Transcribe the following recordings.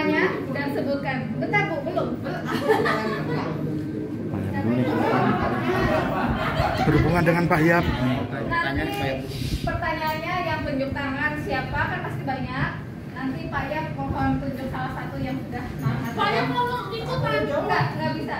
namanya dan sebutkan. Bentar Bu, belum. Berhubungan dengan Pak Yap. Nanti pertanyaannya yang tunjuk tangan siapa kan pasti banyak. Nanti Pak Yap mohon tunjuk salah satu yang sudah angkat. Pak Yap mau ikutan? Enggak bisa.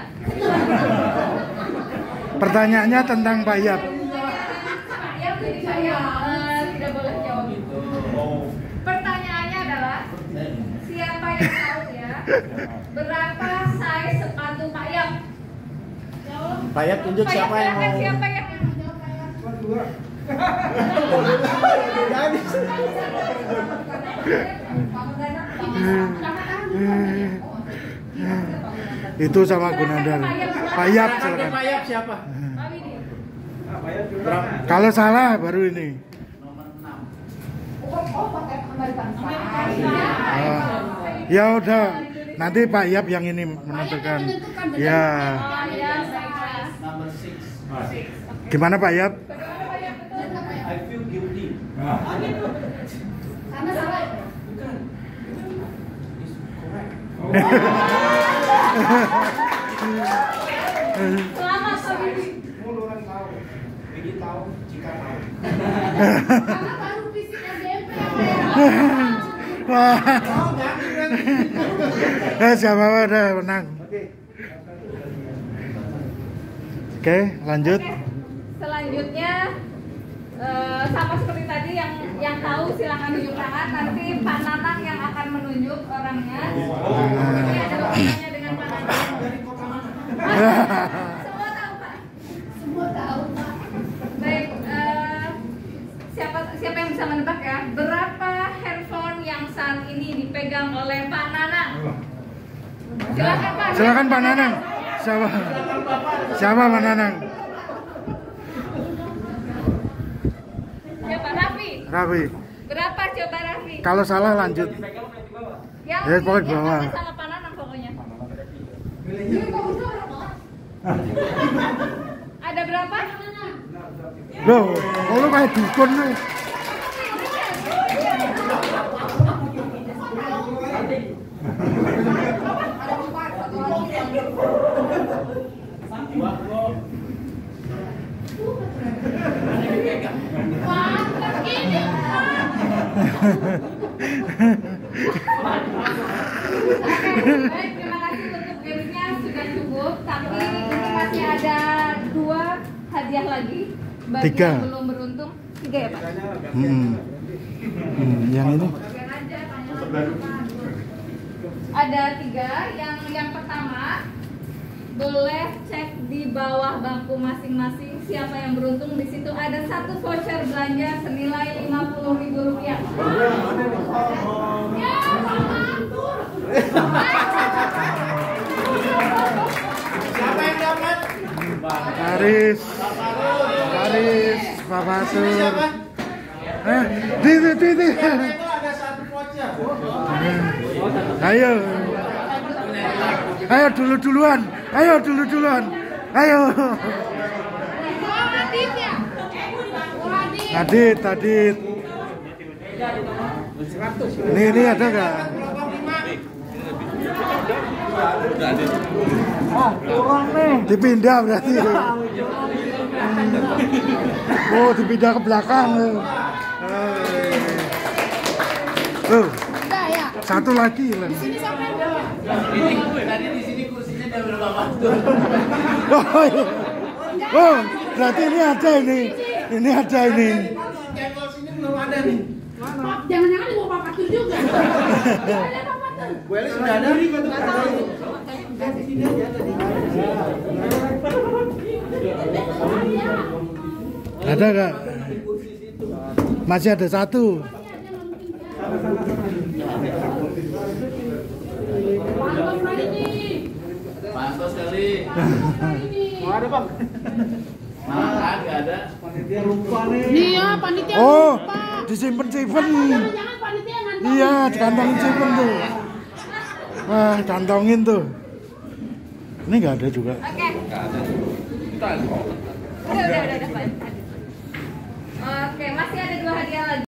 Pertanyaannya tentang Pak Yap. Pak Yap jadi saya tidak boleh jawab. Pertanyaannya adalah siapa yang tahu ya berapa size sepatu Pak Yap? Pak Yap tunjuk siapa yang mau. Siapa yang Itu sama Gunandar. Pak Yap silakan. Pak Yap siapa? Kalau salah baru ini. Ya udah, nanti Pak Yap yang ini menentukan. Ya. Gimana Pak Yap? I feel guilty. Karena salah. Bukan. It's correct. Selamat Pak Bibi. Semua orang tahu. Bigi tahu, jika tahu. Karena baru fisik SMP Wah. Siapa udah menang. Oke, lanjut. Selanjutnya sama seperti tadi yang tahu silakan tunjuk tangan. Nanti Pak Nanang yang akan menunjuk orangnya. Ini ada hubungannya dengan Pak Nanang. Semua tahu Pak. Semua tahu Pak. Baik, siapa yang bisa menebak ya? Berapa handphone yang saat ini dipegang oleh Pak Nanang? Silakan Pak. Silakan Pak Nanang. Siapa Pak Nanang? Siapa? Raffi. Raffi. Berapa coba Raffi? Kalau salah lanjut. Yang Ya, pokoknya di bawah. yang sama Pak Nanang pokoknya. Ada berapa? Loh, lu kayak dukun nih. Baik, terima kasih untuk gamesnya sudah cukup. Tapi ini masih ada 2 hadiah lagi bagi 3. yang belum beruntung. 3 ya Pak? Yang ini. Ada 3. Yang pertama boleh cek di bawah bangku masing-masing siapa yang beruntung. Di situ ada 1 voucher belanja senilai Rp50.000. Ya, Siapa yang dapat? Haris, Pak Basur. Di. Itu ada 1 voucher. Ayo duluan. Ayo. Adit. Ini ada nggak? Kurang nih. Dipindah berarti. Oh, dipindah ke belakang. Tuh. 1 lagi. Tadi di sini kursinya udah berapa waktu? Oh, berarti ini ada ini. Ini ada ini. Jengkol sini belum ada nih. jangan-jangan di bawah Pak Patur juga. Gue sudah ada. Ada nggak? Masih ada 1. Pantos kali. Mau ada bang? Malah nggak ada. Panitia lupa nih. Iya, panitia Oh, lupa. disimpan Steven. Jangan panitia ngantong. Iya, dikantongin Steven tuh. Wah, kantongin tuh. Ini nggak ada juga. Oke. Udah, Pak. Oke, masih ada 2 hadiah lagi.